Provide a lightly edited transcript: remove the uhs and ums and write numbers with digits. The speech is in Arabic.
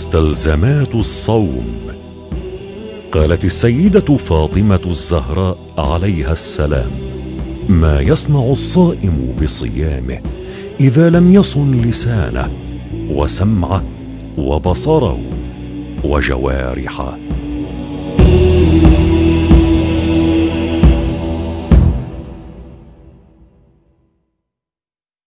مستلزمات الصوم. قالت السيدة فاطمة الزهراء عليها السلام: ما يصنع الصائم بصيامه إذا لم يصن لسانه وسمعه وبصره وجوارحه؟